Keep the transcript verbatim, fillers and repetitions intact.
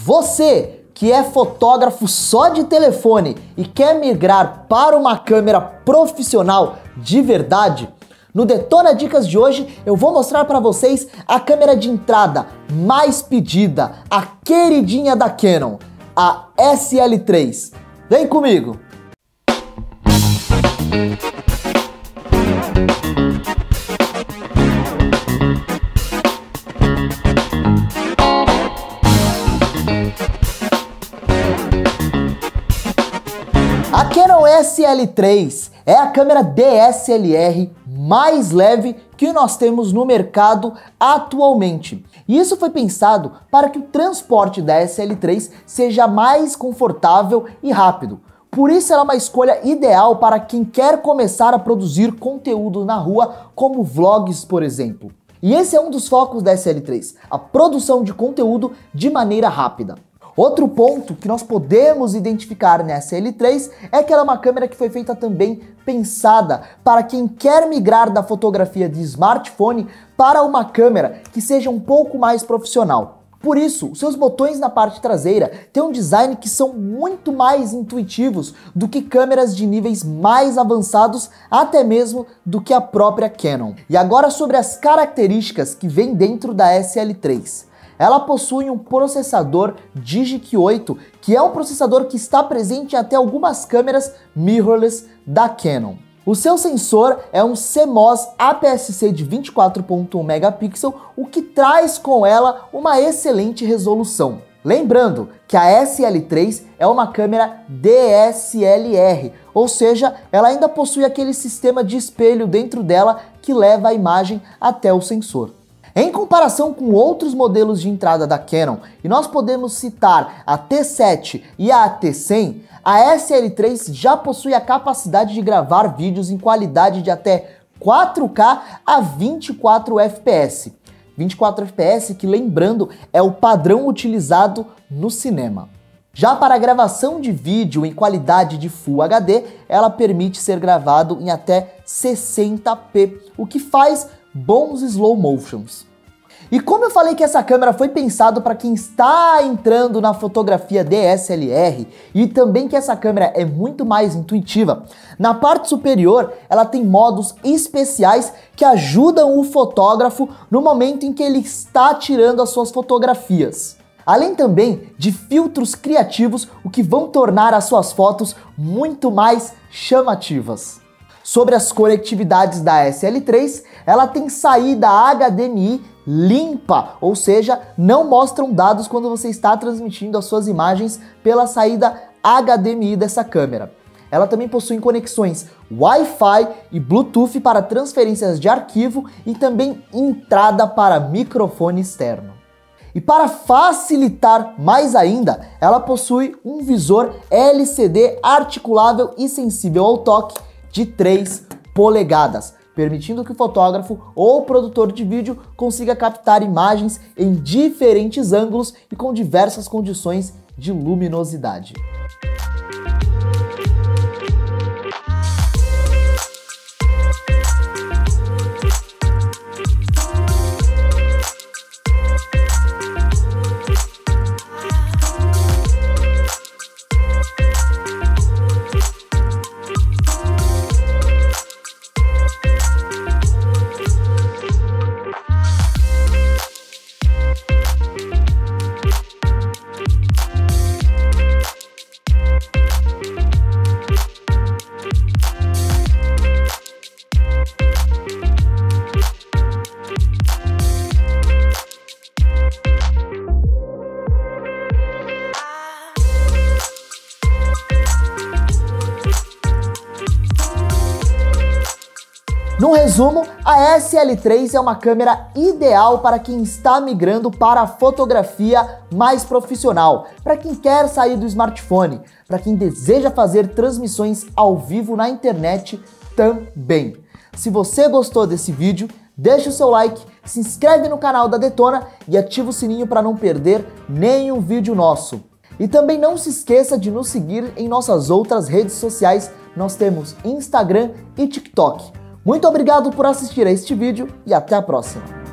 Você que é fotógrafo só de telefone e quer migrar para uma câmera profissional de verdade, no Detona Dicas de hoje eu vou mostrar para vocês a câmera de entrada mais pedida, a queridinha da Canon, a S L três. Vem comigo! A Canon S L três é a câmera D S L R mais leve que nós temos no mercado atualmente. E isso foi pensado para que o transporte da S L três seja mais confortável e rápido. Por isso ela é uma escolha ideal para quem quer começar a produzir conteúdo na rua, como vlogs, por exemplo. E esse é um dos focos da S L três, a produção de conteúdo de maneira rápida. Outro ponto que nós podemos identificar na S L três é que ela é uma câmera que foi feita também pensada para quem quer migrar da fotografia de smartphone para uma câmera que seja um pouco mais profissional. Por isso, os seus botões na parte traseira têm um design que são muito mais intuitivos do que câmeras de níveis mais avançados, até mesmo do que a própria Canon. E agora sobre as características que vem dentro da S L três. Ela possui um processador Digic oito, que é um processador que está presente em até algumas câmeras mirrorless da Canon. O seu sensor é um C M O S A P S C de vinte e quatro ponto um megapixels, o que traz com ela uma excelente resolução. Lembrando que a S L três é uma câmera D S L R, ou seja, ela ainda possui aquele sistema de espelho dentro dela que leva a imagem até o sensor. Em comparação com outros modelos de entrada da Canon, e nós podemos citar a T sete e a T cem, a S L três já possui a capacidade de gravar vídeos em qualidade de até quatro K a vinte e quatro F P S. vinte e quatro F P S que, lembrando, é o padrão utilizado no cinema. Já para a gravação de vídeo em qualidade de Full H D, ela permite ser gravado em até sessenta p, o que faz bons slow motions. E como eu falei que essa câmera foi pensado para quem está entrando na fotografia D S L R e também que essa câmera é muito mais intuitiva, na parte superior ela tem modos especiais que ajudam o fotógrafo no momento em que ele está tirando as suas fotografias. Além também de filtros criativos, o que vão tornar as suas fotos muito mais chamativas. Sobre as conectividades da S L três, ela tem saída H D M I limpa, ou seja, não mostram dados quando você está transmitindo as suas imagens pela saída H D M I dessa câmera. Ela também possui conexões Wi-Fi e Bluetooth para transferências de arquivo e também entrada para microfone externo. E para facilitar mais ainda, ela possui um visor L C D articulável e sensível ao toque de três polegadas, permitindo que o fotógrafo ou produtor de vídeo consiga captar imagens em diferentes ângulos e com diversas condições de luminosidade. No resumo, a S L três é uma câmera ideal para quem está migrando para a fotografia mais profissional, para quem quer sair do smartphone, para quem deseja fazer transmissões ao vivo na internet também. Se você gostou desse vídeo, deixa o seu like, se inscreve no canal da Detona e ativa o sininho para não perder nenhum vídeo nosso. E também não se esqueça de nos seguir em nossas outras redes sociais, nós temos Instagram e TikTok. Muito obrigado por assistir a este vídeo e até a próxima!